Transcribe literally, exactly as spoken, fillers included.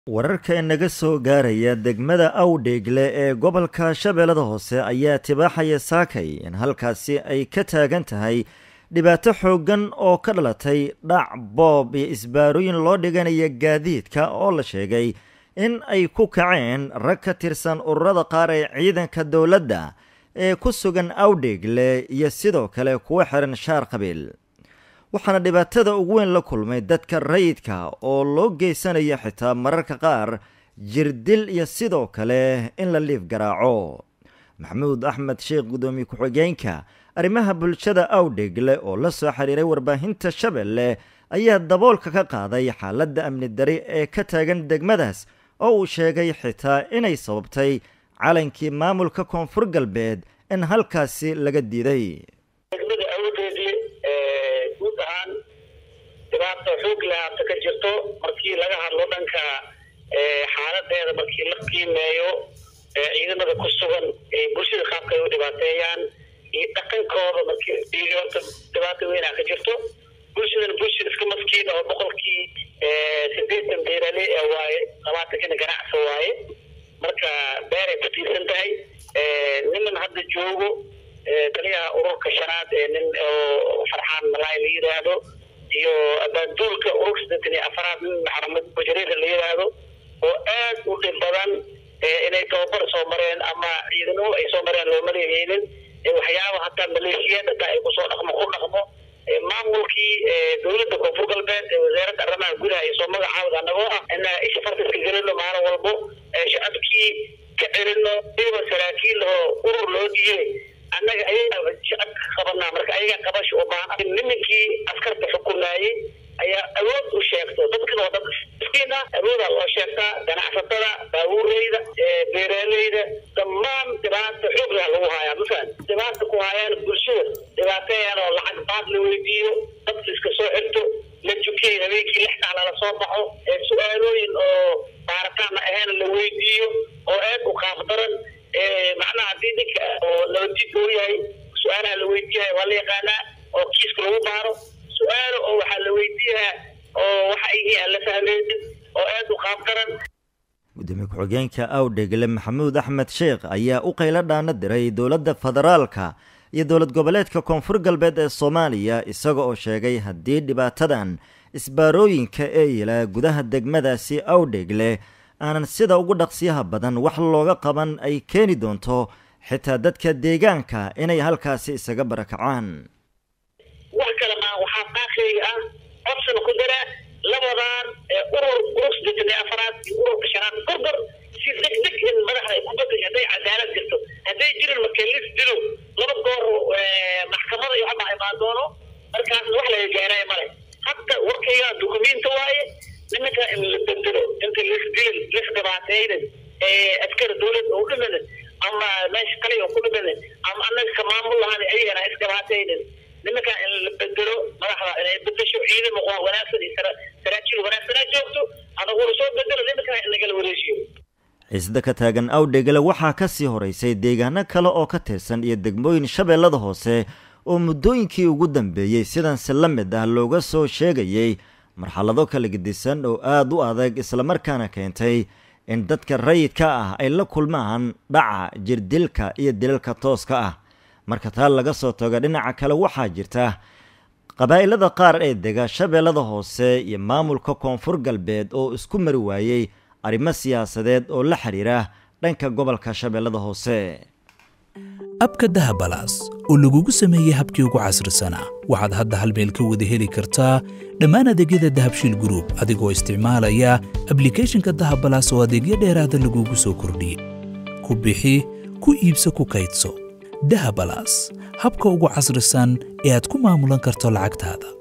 wararka inaga soo gaaraya degmada Awdheegle ee gobolka Shabeellada Hoose ayaa tibaaxaya saakay in halkaasi ay ka taagan tahay dhibaato xoogan oo ka dhalatay dhac boob iyo isbaarooyin loo dhiganayo gaadiidka oo la sheegay in ay ku kaceen rag ka tirsan ururada qaar ee ciidanka dawladda ee ku sugan Awdheegle iyo sidoo kale kuwa xiran shaar qabiil waxaana dhibaatada ugu weyn la kulmay dadka rayidka oo loo geysanayo xitaa mararka qaar jirdil iyo sidoo kale in la liif garaaco maxamuud axmed sheekh gudoomiye ku-xigeenka arrimaha bulshada Awdheegle oo la soo xiriiray warbaahinta Shabeelle ayaa daboolka ka qaaday xaaladda amni dari ee ka taagan degmadaas oo uu sheegay xitaa inay sababtay calankii maamulka koonfur galbeed in halkaasi laga diiday xoog la ka jirto markii laga hadlo dhanka xaaladeeda markii la qiimeeyo ciidamada ku sugan ee bulshada qaabka ay u dhibaateeyaan iyo dhaqankooda markii dhibaato weyn ka jirto bulshada bulshada iska maskiin oo boqolkii siddeetan beeraley ah waaye labaatan ganacsi waaye marka beeray ku tiirsan tahay niman hadda joogo taliyaha ururka shanaad ee nin oo Farxaan Malaay la yiraahdo iyo abaanduulka urursadani afraad maxamed bujariir la yiraahdo oo aad u dhib badan inay tababar soo mareen ama ciidamo ay soo mareen loo maleeyeen waxyaabo hatta maleeshiyada ay ku soo dhaqmo ku dhaqmo maamulkii dawladda koonfur galbeed ee wasaaradda arrimaha gudaha ay soo magacaawda anagoo ah in ay shafartiska gelino maalin walbo shacabkii ka cirino iyo saraakiil oo urur loo diiyay annaga ayaga shacab qabana marka ayaga qabash oo baahan nimankii askarta xukumayay ayaa awood u sheegto dadka oo dad iskiina awood loo sheegta ganacsatada baabuureyda beeraleyda dhammaan dhibaato xoog leh lagu hayaa mafaan dhibaato ku hayaan bulshada dhibaateeyaan oo lacag baad la weydiiyo dadka iska soo xirto la jukay habeenkii lix saac la soo baxo su'aalooyin oo baaritaan ahaan la weydiiyo oo aad u qaab daran macnaha diidka oo loo diiday su'aalaha la weydiiyay wala yaqaana oo kiiska lagu baaro su'aalo oo waxa la weydiiyay oo waxa ay la fahmeen oo aad u qaab daran gudoomiye ku-xigeenka Awdheegle maxamuud axmed sheekh ayaa u qaylo dhaana diray dawladda federaalka iyo dawlad goboleedka koonfur galbeed ee Soomaaliya isaga oo sheegay haddii dhibaatadan isbaarooyinka ee ila gudaha degmadaasi Awdheegle aanan sida ugu dhaqsiyaha badan wax looga qaban ay keeni doonto xitaa dadka deegaanka inay halkaasi isaga barakacaan wax kale ma waxa qaaqay ah option ku dara labadan urur urursadii afraad urur sharaad qordor si degdeg in madaxda ay ku badashay haday cadaalad jirto haday jirin makalif dilo laba goor maxkamada iyo waxa ay maadoono markaas wax la gaaray male hatta warkayga dukumeenti waaye nimanka in la bedelo inta la isdilin la isdabaateeyay ee askar dawlad oo dhiman ama meesh kale oo ku dhiman ama annaga maamul lahaan ayagana isdabaateeyay nimanka in la bedelo madaxda inay bedesho ciidamo oo wanaagsan isra saraakiil wanaagsan joogto anagu soo bedelo nimanka in laga wareejiyo isda ka taagan Awdheegle waxaa ka sii horeysay deegaano kale oo ka tirsan iyo degmooyin Shabeellada Hoose oo muddooyinkii ugu dambeeyay sidan si la mid ah looga soo sheegayay marxalado kala gedisan oo aad u adag isla markaana keentay in dadka rayidka ah ay la kulmaan dhaca jirdilka iyo dilalka tooska ah marka taa laga soo tago dhinaca kale waxaa jirta qabaa'ilada qaar ee dega Shabeellada Hoose iyo maamulka koonfur galbeed oo isku mari waayay arrimo siyaasadeed oo la xiriira dhanka gobolka Shabeellada Hoose abka dahabalaas oo lagugu sameeyay habkii ugu casrisanaa waxaad hadda hal meel ka wada heli kartaa dhammaan adeegyada dahabshiil group adigoo isticmaalaya applicationka dahabalaas oo adeegyo dheeraada lagugu soo kordhiyey ku bixi ku iibso ku kaydso dahabalaas habka ugu casrisan ee aad ku maamulan karto lacagtaada.